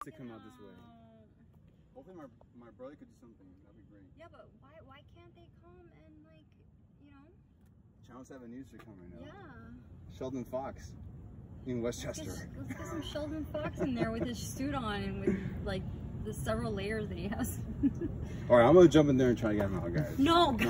to come out this way. Hopefully my brother could do something. That'd be great. Yeah, but why can't they come and like, you know? Channel 7 News should come right now. Yeah. Sheldon Fox in Westchester. Let's get some Sheldon Fox in there with his suit on and with like the several layers that he has. All right, I'm gonna jump in there and try to get him out, guys. No.